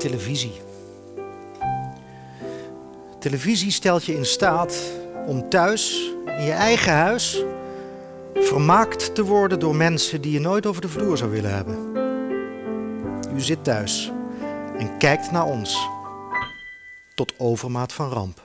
televisie. Televisie stelt je in staat om thuis, in je eigen huis, vermaakt te worden door mensen die je nooit over de vloer zou willen hebben. U zit thuis en kijkt naar ons, tot overmaat van ramp.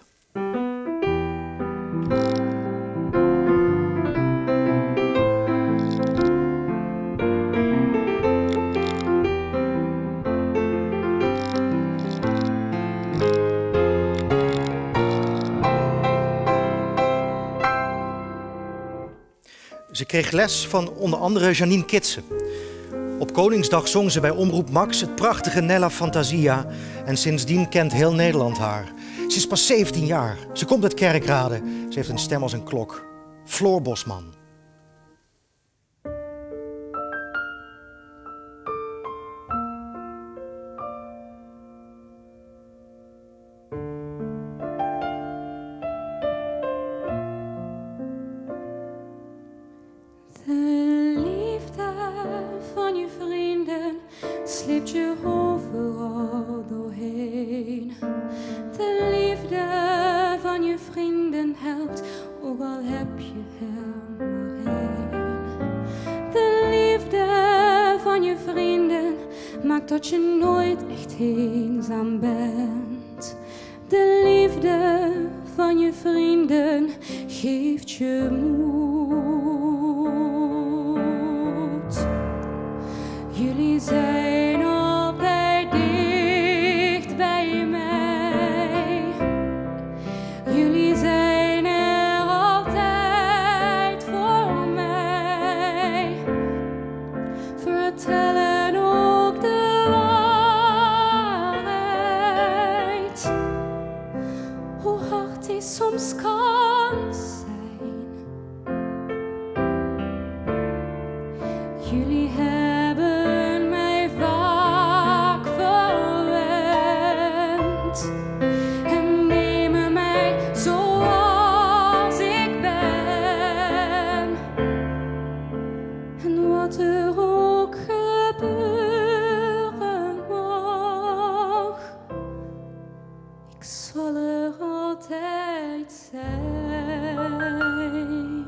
Ze kreeg les van onder andere Janine Kitsen. Op Koningsdag zong ze bij Omroep Max het prachtige Nella Fantasia en sindsdien kent heel Nederland haar. Ze is pas 17 jaar. Ze komt uit Kerkrade. Ze heeft een stem als een klok. Floor Bosman. Sleept je overal doorheen. De liefde van je vrienden helpt, ook al heb je er maar één. De liefde van je vrienden maakt dat je nooit echt eenzaam bent. De liefde van je vrienden geeft je moed. Jullie zijn altijd dicht bij mij. Jullie zijn er altijd voor mij. Vertellen ook de waarheid. Hoe hard die soms kan zijn. Jullie hebben ik zal er altijd zijn.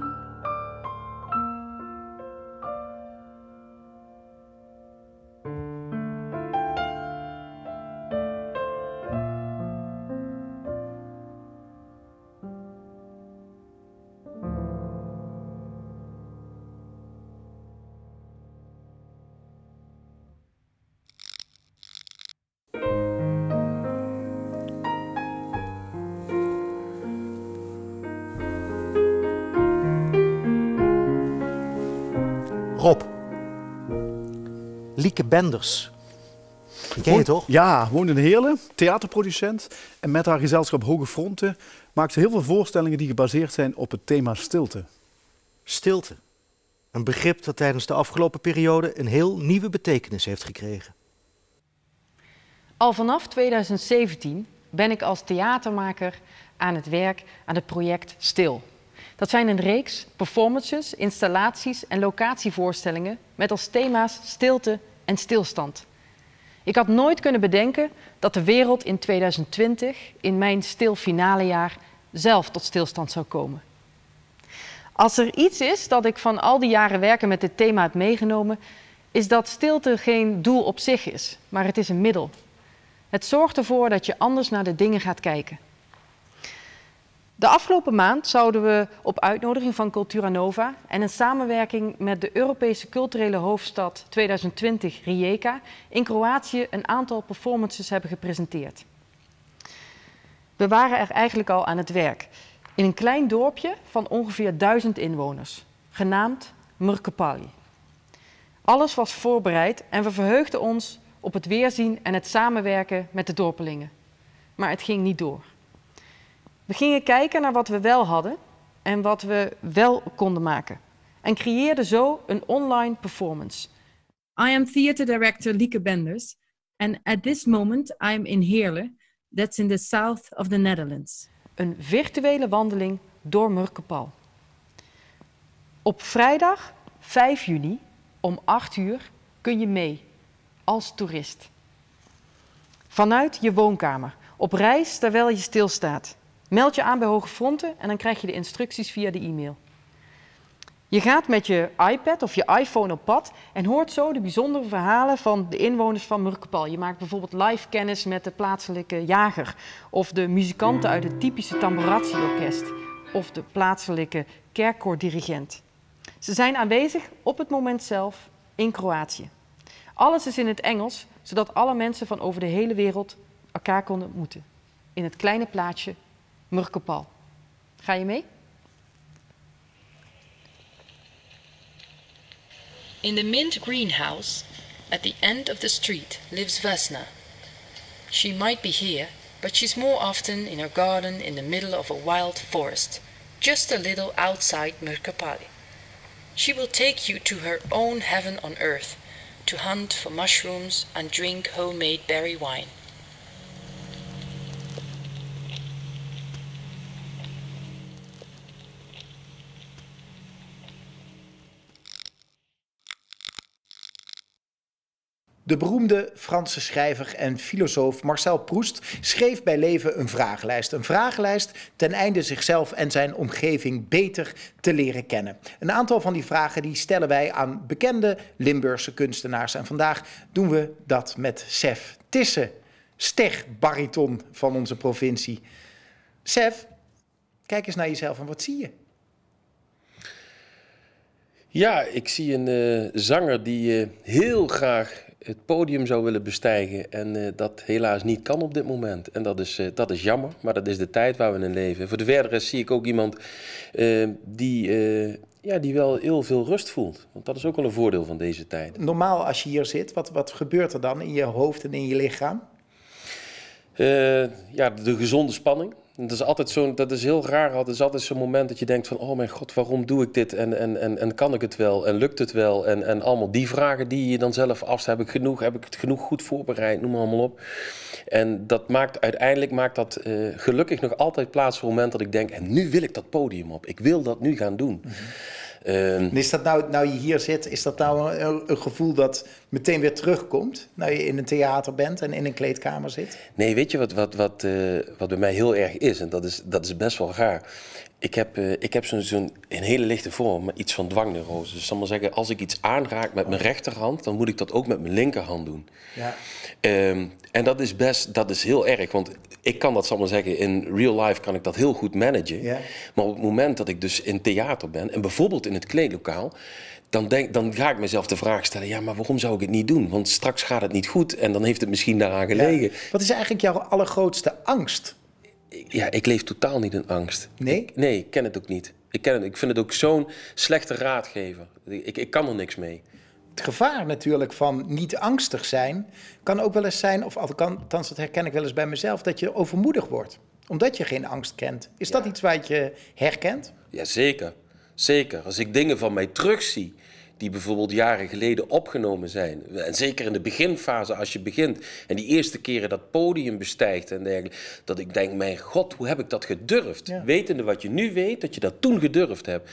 Rob. Lieke Benders. Die ken je toch? Ja, woont in Heerlen, theaterproducent. En met haar gezelschap Hoge Fronten maakt ze heel veel voorstellingen die gebaseerd zijn op het thema stilte. Stilte. Een begrip dat tijdens de afgelopen periode een heel nieuwe betekenis heeft gekregen. Al vanaf 2017 ben ik als theatermaker aan het werk aan het project Stil. Dat zijn een reeks performances, installaties en locatievoorstellingen met als thema's stilte en stilstand. Ik had nooit kunnen bedenken dat de wereld in 2020, in mijn stil finalejaar, zelf tot stilstand zou komen. Als er iets is dat ik van al die jaren werken met dit thema heb meegenomen, is dat stilte geen doel op zich is, maar het is een middel. Het zorgt ervoor dat je anders naar de dingen gaat kijken. De afgelopen maand zouden we op uitnodiging van Cultura Nova en in samenwerking met de Europese culturele hoofdstad 2020 Rijeka in Kroatië een aantal performances hebben gepresenteerd. We waren er eigenlijk al aan het werk in een klein dorpje van ongeveer 1000 inwoners, genaamd Mrkopalj. Alles was voorbereid en we verheugden ons op het weerzien en het samenwerken met de dorpelingen. Maar het ging niet door. We gingen kijken naar wat we wel hadden en wat we wel konden maken. En creëerden zo een online performance. I am theater director Lieke Benders. And at this moment I am in Heerlen, that's in the south of the Netherlands. Een virtuele wandeling door Mrkopalj. Op vrijdag 5 juni om 8 uur kun je mee als toerist. Vanuit je woonkamer, op reis terwijl je stilstaat. Meld je aan bij Hoge Fronten en dan krijg je de instructies via de e-mail. Je gaat met je iPad of je iPhone op pad en hoort zo de bijzondere verhalen van de inwoners van Murkepal. Je maakt bijvoorbeeld live kennis met de plaatselijke jager of de muzikanten uit het typische Tamburazzi-orkest of de plaatselijke kerkkoordirigent. Ze zijn aanwezig op het moment zelf in Kroatië. Alles is in het Engels, zodat alle mensen van over de hele wereld elkaar konden ontmoeten. In het kleine plaatsje Murkepal. Ga je mee? In the mint greenhouse, at the end of the street, lives Vesna. She might be here, but she's more often in her garden in the middle of a wild forest, just a little outside Murkepali. She will take you to her own heaven on earth, to hunt for mushrooms and drink homemade berry wine. De beroemde Franse schrijver en filosoof Marcel Proust schreef bij leven een vragenlijst. Een vragenlijst ten einde zichzelf en zijn omgeving beter te leren kennen. Een aantal van die vragen die stellen wij aan bekende Limburgse kunstenaars. En vandaag doen we dat met Sef Tisse, sterbariton van onze provincie. Sef, kijk eens naar jezelf en wat zie je? Ja, ik zie een zanger die heel graag het podium zou willen bestijgen en dat helaas niet kan op dit moment. En dat is jammer, maar dat is de tijd waar we in leven. Voor de verdere zie ik ook iemand die wel heel veel rust voelt. Want dat is ook wel een voordeel van deze tijd. Normaal als je hier zit, wat gebeurt er dan in je hoofd en in je lichaam? De gezonde spanning. Dat is heel raar. Het is altijd zo'n moment dat je denkt van, oh mijn god, waarom doe ik dit? En kan ik het wel? En lukt het wel? En allemaal die vragen die je dan zelf afstelt. Heb ik het genoeg goed voorbereid? Noem maar allemaal op. En uiteindelijk maakt dat gelukkig nog altijd plaats voor het moment dat ik denk, en nu wil ik dat podium op. Ik wil dat nu gaan doen. Is dat nou je hier zit, is dat nou een gevoel dat meteen weer terugkomt? Nou je in een theater bent en in een kleedkamer zit? Nee, weet je wat bij mij heel erg is? En dat is best wel raar. Ik heb zo'n hele lichte vorm, maar iets van dwangneurose. Dus ik zal maar zeggen, als ik iets aanraak met mijn rechterhand, dan moet ik dat ook met mijn linkerhand doen. Ja. En dat is heel erg, want ik kan dat, zal maar zeggen, in real life kan ik dat heel goed managen. Ja. Maar op het moment dat ik dus in theater ben, en bijvoorbeeld in het kleedlokaal, dan ga ik mezelf de vraag stellen, ja, maar waarom zou ik het niet doen? Want straks gaat het niet goed en dan heeft het misschien daaraan gelegen. Ja. Wat is eigenlijk jouw allergrootste angst? Ja, ik leef totaal niet in angst. Nee? Ik ken het ook niet. Ik vind het ook zo'n slechte raadgever. Ik kan er niks mee. Het gevaar natuurlijk van niet angstig zijn kan ook wel eens zijn, of althans dat herken ik wel eens bij mezelf, dat je overmoedig wordt. Omdat je geen angst kent. Is dat iets wat je herkent? Ja, zeker. Zeker. Als ik dingen van mij terugzie die bijvoorbeeld jaren geleden opgenomen zijn. En zeker in de beginfase als je begint en die eerste keren dat podium bestijgt en dergelijke, dat ik denk, mijn god, hoe heb ik dat gedurfd? Ja. Wetende wat je nu weet, dat je dat toen gedurfd hebt.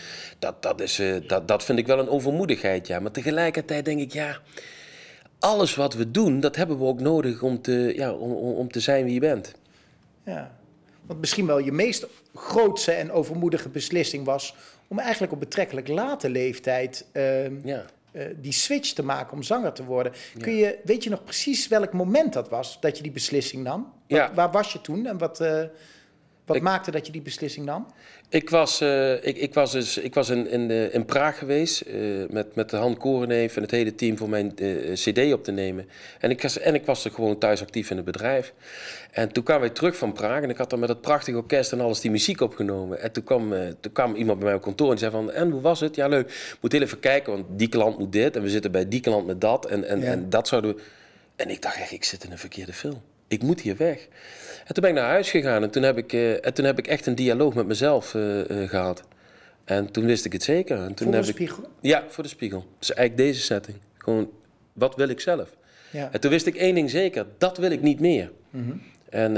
Dat vind ik wel een overmoedigheid, ja. Maar tegelijkertijd denk ik, ja, alles wat we doen, dat hebben we ook nodig om te zijn wie je bent. Ja, want misschien wel je meest grootse en overmoedige beslissing was om eigenlijk op betrekkelijk late leeftijd die switch te maken om zanger te worden. Ja. Weet je nog precies welk moment dat was dat je die beslissing nam? Waar was je toen en wat maakte dat je die beslissing nam? Ik was in Praag geweest met de Han Koreneef en het hele team voor mijn cd op te nemen. En ik was er gewoon thuis actief in het bedrijf. En toen kwamen wij terug van Praag en ik had dan met het prachtige orkest en alles die muziek opgenomen. En toen kwam iemand bij mij op kantoor en die zei van, en hoe was het? Ja, leuk. Moet heel even kijken, want die klant moet dit en we zitten bij die klant met dat en dat zouden we... En ik dacht echt, ik zit in een verkeerde film. Ik moet hier weg. En toen ben ik naar huis gegaan en toen heb ik echt een dialoog met mezelf gehad. En toen wist ik het zeker. En toen voor de spiegel? Ja, voor de spiegel. Dus eigenlijk deze setting. Gewoon, wat wil ik zelf? Ja. En toen wist ik één ding zeker, dat wil ik niet meer. Mm-hmm. En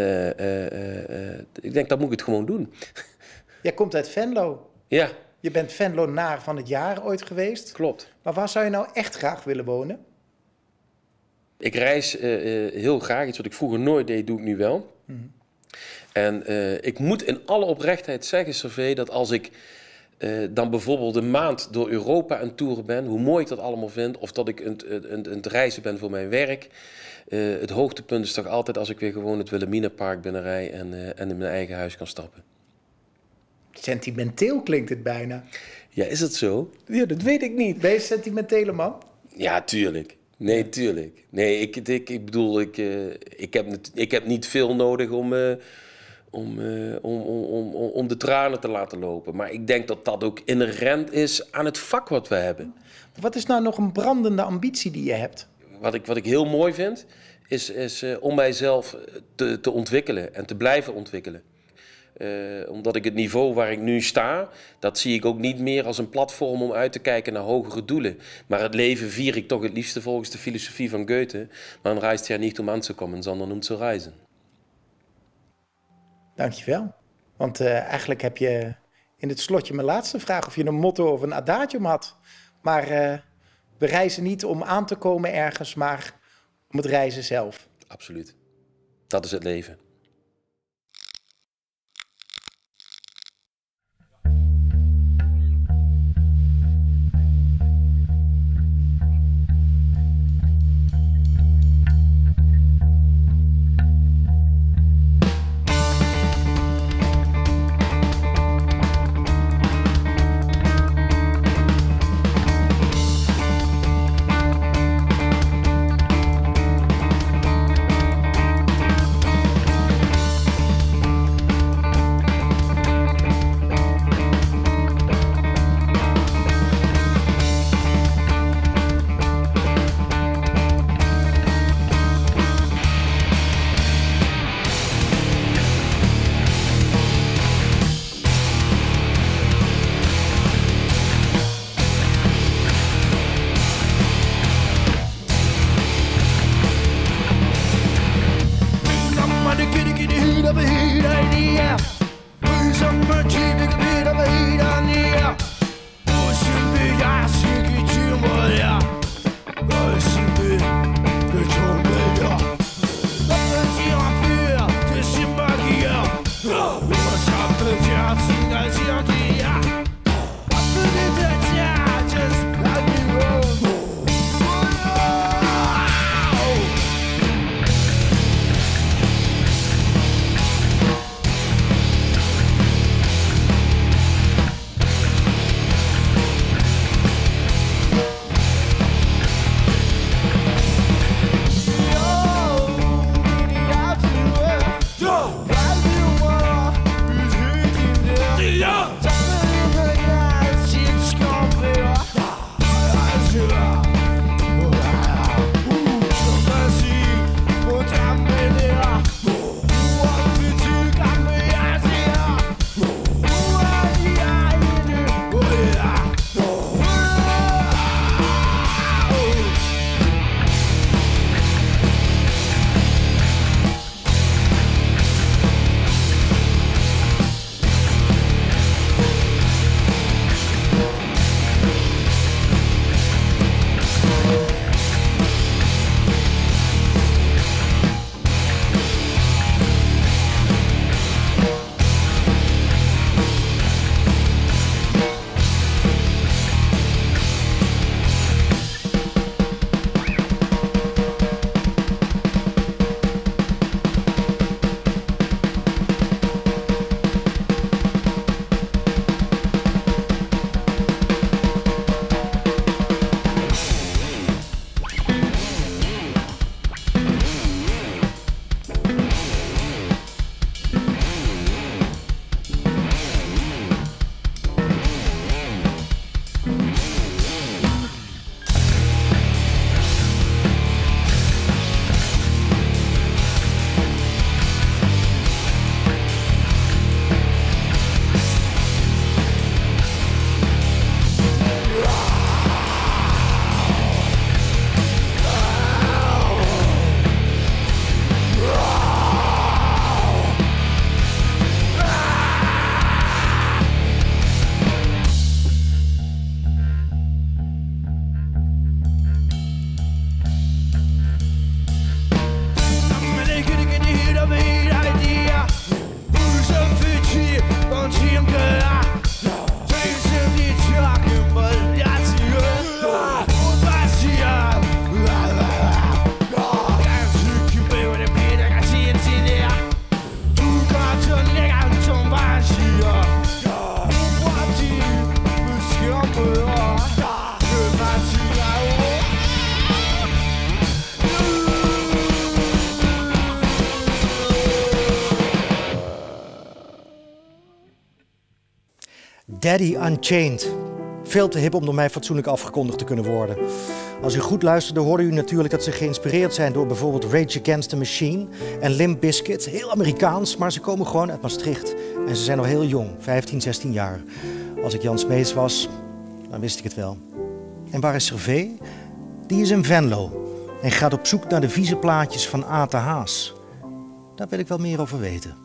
ik denk, dat moet ik het gewoon doen. Jij komt uit Venlo. Ja. Je bent Venlo-naar van het jaar ooit geweest. Klopt. Maar waar zou je nou echt graag willen wonen? Ik reis heel graag. Iets wat ik vroeger nooit deed, doe ik nu wel. En ik moet in alle oprechtheid zeggen, Servé, dat als ik dan bijvoorbeeld een maand door Europa aan toeren ben, hoe mooi ik dat allemaal vind, of dat ik aan het reizen ben voor mijn werk. Het hoogtepunt is toch altijd als ik weer gewoon het Wilhelminapark binnenrij en in mijn eigen huis kan stappen. Sentimenteel klinkt het bijna. Ja, is het zo? Ja, dat weet ik niet. Ben je een sentimentele man? Ja, tuurlijk. Nee, tuurlijk. Nee, ik bedoel, ik heb niet veel nodig om de tranen te laten lopen. Maar ik denk dat dat ook inherent is aan het vak wat we hebben. Wat is nou nog een brandende ambitie die je hebt? Wat ik heel mooi vind, is om mijzelf te ontwikkelen en te blijven ontwikkelen. Omdat ik het niveau waar ik nu sta, dat zie ik ook niet meer als een platform om uit te kijken naar hogere doelen. Maar het leven vier ik toch het liefste volgens de filosofie van Goethe. Man reist ja niet om aan te komen, sondern om te reizen. Dankjewel. Want eigenlijk heb je in het slotje mijn laatste vraag of je een motto of een adagium had. Maar we reizen niet om aan te komen ergens, maar om het reizen zelf. Absoluut. Dat is het leven. Daddy Unchained. Veel te hip om door mij fatsoenlijk afgekondigd te kunnen worden. Als u goed luisterde, hoorde u natuurlijk dat ze geïnspireerd zijn door bijvoorbeeld Rage Against the Machine en Limp Bizkit. Heel Amerikaans, maar ze komen gewoon uit Maastricht. En ze zijn nog heel jong, 15, 16 jaar. Als ik Jan Smeets was, dan wist ik het wel. En waar is Hervé? Die is in Venlo en gaat op zoek naar de vieze plaatjes van Aten Haas. Daar wil ik wel meer over weten.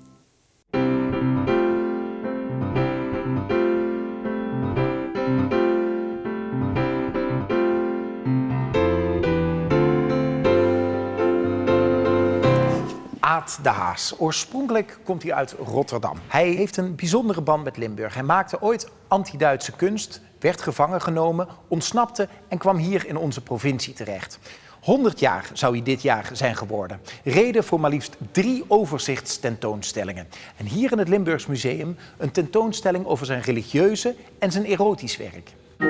Aad de Haas. Oorspronkelijk komt hij uit Rotterdam. Hij heeft een bijzondere band met Limburg. Hij maakte ooit anti-Duitse kunst, werd gevangen genomen, ontsnapte en kwam hier in onze provincie terecht. 100 jaar zou hij dit jaar zijn geworden. Reden voor maar liefst 3 overzichtstentoonstellingen. En hier in het Limburgs Museum een tentoonstelling over zijn religieuze en zijn erotisch werk.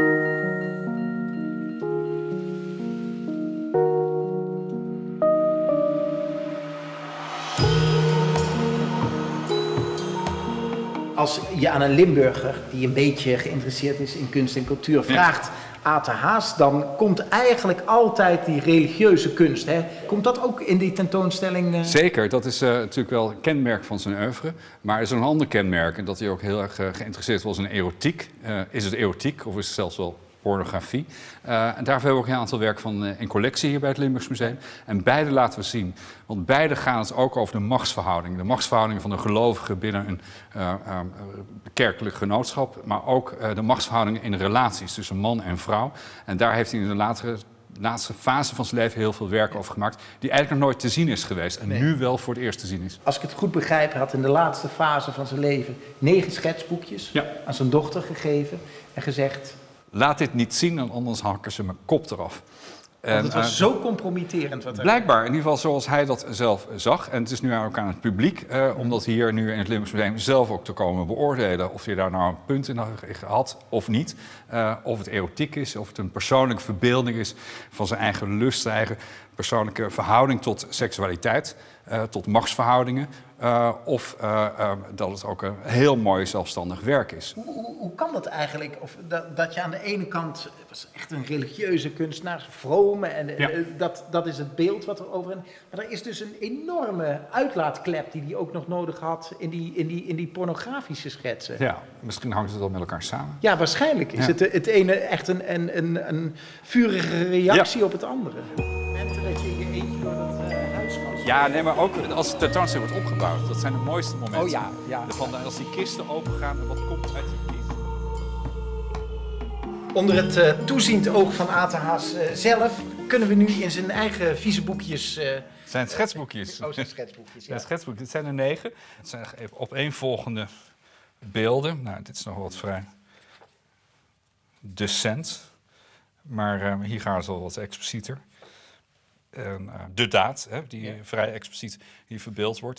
Als je aan een Limburger die een beetje geïnteresseerd is in kunst en cultuur vraagt, Aad de Haas, dan komt eigenlijk altijd die religieuze kunst. Hè? Komt dat ook in die tentoonstelling? Zeker, dat is natuurlijk wel een kenmerk van zijn oeuvre. Maar er is een ander kenmerk en dat hij ook heel erg geïnteresseerd was in erotiek. Is het erotiek of is het zelfs wel pornografie? En daarvoor hebben we ook een aantal werk van in collectie hier bij het Limburgs Museum. En beide laten we zien. Want beide gaan het ook over de machtsverhouding. De machtsverhouding van de gelovigen binnen een kerkelijk genootschap. Maar ook de machtsverhoudingen in de relaties tussen man en vrouw. En daar heeft hij in de laatste fase van zijn leven heel veel werk over gemaakt. Die eigenlijk nog nooit te zien is geweest. En nu wel voor het eerst te zien is. Als ik het goed begrijp, had in de laatste fase van zijn leven 9 schetsboekjes aan zijn dochter gegeven. En gezegd: laat dit niet zien, en anders hakken ze mijn kop eraf. Want het was zo compromitterend. Wat blijkbaar, in ieder geval zoals hij dat zelf zag. En het is nu ook aan het publiek, om dat hier nu in het Limburgs Museum zelf ook te komen beoordelen. Of hij daar nou een punt in had of niet. Of het erotiek is, of het een persoonlijke verbeelding is van zijn eigen lust, zijn eigen persoonlijke verhouding tot seksualiteit, tot machtsverhoudingen. Of dat het ook een heel mooi zelfstandig werk is. Hoe kan dat eigenlijk? Of dat je aan de ene kant was echt een religieuze kunstenaar, vrome, en dat is het beeld wat er over. Maar er is dus een enorme uitlaatklep die hij ook nog nodig had in die pornografische schetsen. Ja, misschien hangt het wel met elkaar samen. Ja, waarschijnlijk is het ene echt een vurige reactie op het andere. Momenten dat je in je eentje door dat huis kan. Ja, nee, maar ook als de tentoonstelling wordt opgebouwd. Dat zijn de mooiste momenten. Oh ja. Als die kisten opengaan en wat komt uit die kist. Onder het toeziend oog van Aad de Haas zelf kunnen we nu in zijn eigen vieze boekjes... zijn schetsboekjes. Zijn schetsboekjes, ja. Zijn schetsboekjes. Dit zijn er 9. Het zijn opeenvolgende beelden. Nou, dit is nog wat vrij decent. Maar hier gaan ze wel wat explicieter. De daad, die vrij expliciet hier verbeeld wordt.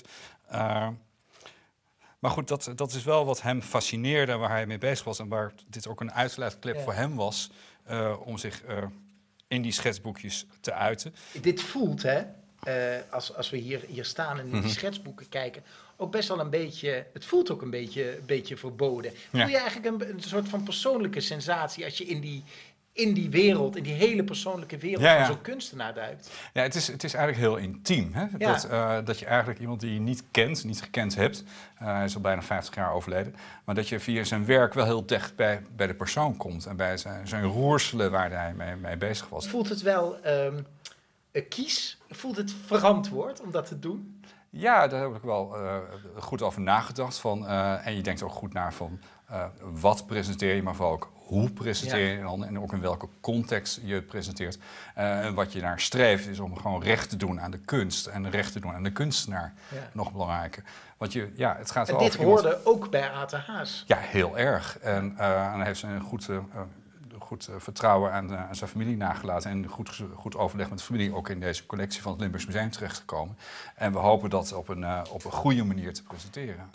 Maar goed, dat is wel wat hem fascineerde, waar hij mee bezig was. En waar dit ook een uitlaatklep voor hem was om zich in die schetsboekjes te uiten. Dit voelt, als we hier staan en in die schetsboeken kijken, ook best wel een beetje, het voelt ook een beetje verboden. Voel je eigenlijk een soort van persoonlijke sensatie als je in die wereld, in die hele persoonlijke wereld van zo'n kunstenaar duikt? Ja, het is eigenlijk heel intiem. Hè? Ja. Dat je eigenlijk iemand die je niet kent, niet gekend hebt, hij is al bijna 50 jaar overleden, maar dat je via zijn werk wel heel dicht bij de persoon komt en bij zijn roerselen waar hij mee bezig was. Voelt het wel kies? Voelt het verantwoord om dat te doen? Ja, daar heb ik wel goed over nagedacht. En je denkt ook goed naar van wat presenteer je, maar vooral ook hoe presenteer je dan en ook in welke context je het presenteert. En wat je naar streeft is om gewoon recht te doen aan de kunst en recht te doen aan de kunstenaar. Ja. Nog belangrijker. Want het gaat wel dit hoorde ook bij Aad de Haas. Ja, heel erg. En hij heeft zijn goed vertrouwen aan zijn familie nagelaten en goed overleg met de familie ook in deze collectie van het Limburgs Museum terechtgekomen. En we hopen dat op een goede manier te presenteren.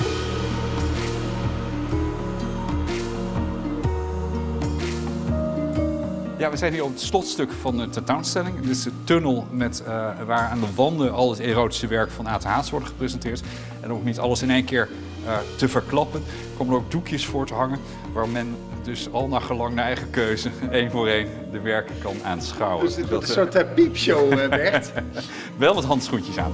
Ja, we zijn hier op het slotstuk van de tentoonstelling. Dit is de tunnel waar aan de wanden al het erotische werk van Aad de Haas wordt gepresenteerd. En ook niet alles in één keer te verklappen. Er komen ook doekjes voor te hangen waar men dus al naar gelang naar eigen keuze één voor één de werken kan aanschouwen. Dus dit wordt een soort piepshow, Bert. Wel met handschoentjes aan.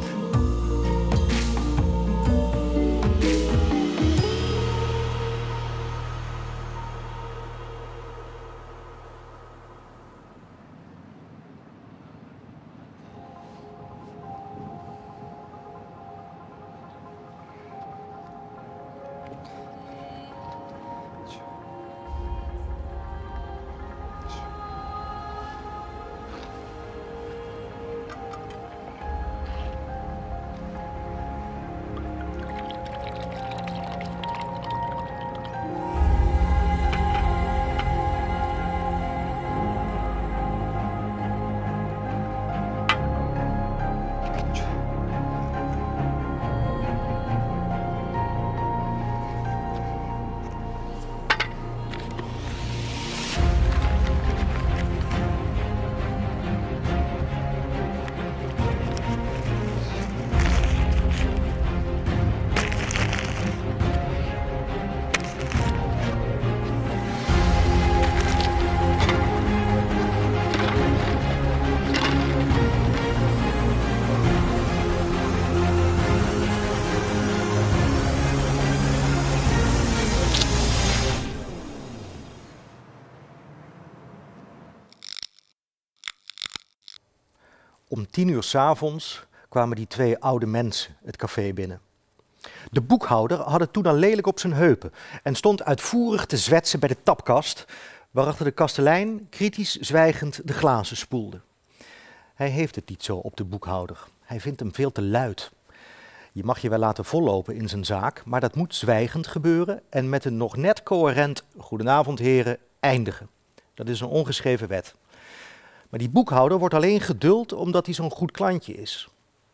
Om 10 uur 's avonds kwamen die twee oude mensen het café binnen. De boekhouder had het toen al lelijk op zijn heupen en stond uitvoerig te zwetsen bij de tapkast, waarachter de kastelein kritisch zwijgend de glazen spoelde. Hij heeft het niet zo op de boekhouder. Hij vindt hem veel te luid. Je mag je wel laten vollopen in zijn zaak, maar dat moet zwijgend gebeuren en met een nog net coherent "goedenavond heren" eindigen. Dat is een ongeschreven wet. Maar die boekhouder wordt alleen geduld omdat hij zo'n goed klantje is.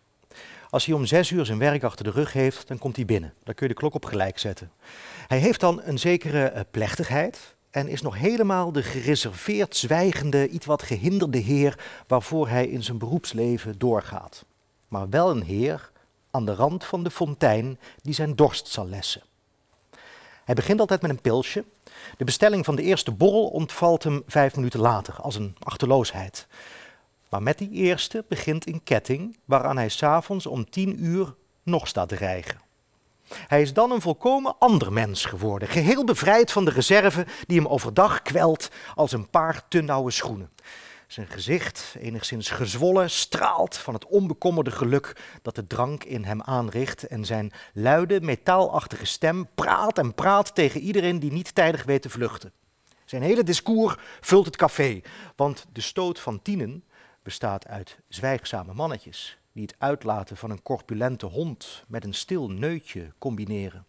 Als hij om 6 uur zijn werk achter de rug heeft, dan komt hij binnen. Dan kun je de klok op gelijk zetten. Hij heeft dan een zekere plechtigheid en is nog helemaal de gereserveerd zwijgende, iets wat gehinderde heer waarvoor hij in zijn beroepsleven doorgaat. Maar wel een heer aan de rand van de fontein die zijn dorst zal lessen. Hij begint altijd met een pilsje. De bestelling van de eerste borrel ontvalt hem 5 minuten later, als een achterloosheid. Maar met die eerste begint een ketting waaraan hij 's avonds om 10 uur nog staat te rijgen. Hij is dan een volkomen ander mens geworden, geheel bevrijd van de reserve die hem overdag kwelt als een paar te nauwe schoenen. Zijn gezicht, enigszins gezwollen, straalt van het onbekommerde geluk dat de drank in hem aanricht en zijn luide, metaalachtige stem praat en praat tegen iedereen die niet tijdig weet te vluchten. Zijn hele discours vult het café, want de stoot van tienen bestaat uit zwijgzame mannetjes die het uitlaten van een corpulente hond met een stil neutje combineren.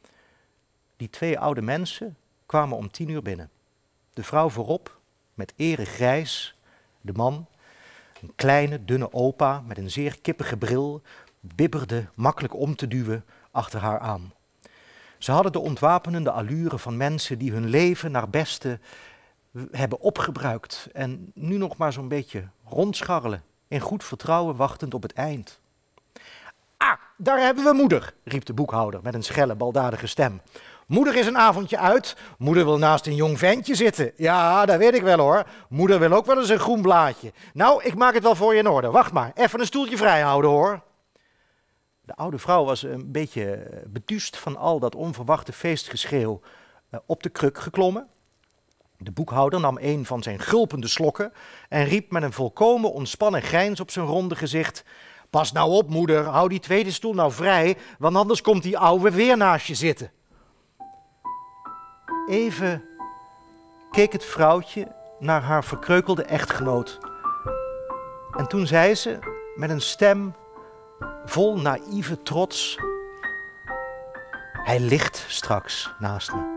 Die twee oude mensen kwamen om 10 uur binnen. De vrouw voorop, met ere grijs, de man, een kleine, dunne opa met een zeer kippige bril, bibberde makkelijk om te duwen achter haar aan. Ze hadden de ontwapenende allure van mensen die hun leven naar beste hebben opgebruikt en nu nog maar zo'n beetje rondscharrelen, in goed vertrouwen wachtend op het eind. "Ah, daar hebben we moeder," riep de boekhouder met een schelle, baldadige stem. "Moeder is een avondje uit. Moeder wil naast een jong ventje zitten. Ja, dat weet ik wel hoor. Moeder wil ook wel eens een groen blaadje. Nou, ik maak het wel voor je in orde. Wacht maar, even een stoeltje vrij houden hoor." De oude vrouw was een beetje beduust van al dat onverwachte feestgeschreeuw op de kruk geklommen. De boekhouder nam een van zijn gulpende slokken en riep met een volkomen ontspannen grijns op zijn ronde gezicht: "Pas nou op moeder, hou die tweede stoel nou vrij, want anders komt die ouwe weer naast je zitten." Even keek het vrouwtje naar haar verkreukelde echtgenoot. En toen zei ze met een stem vol naïeve trots: "Hij ligt straks naast me."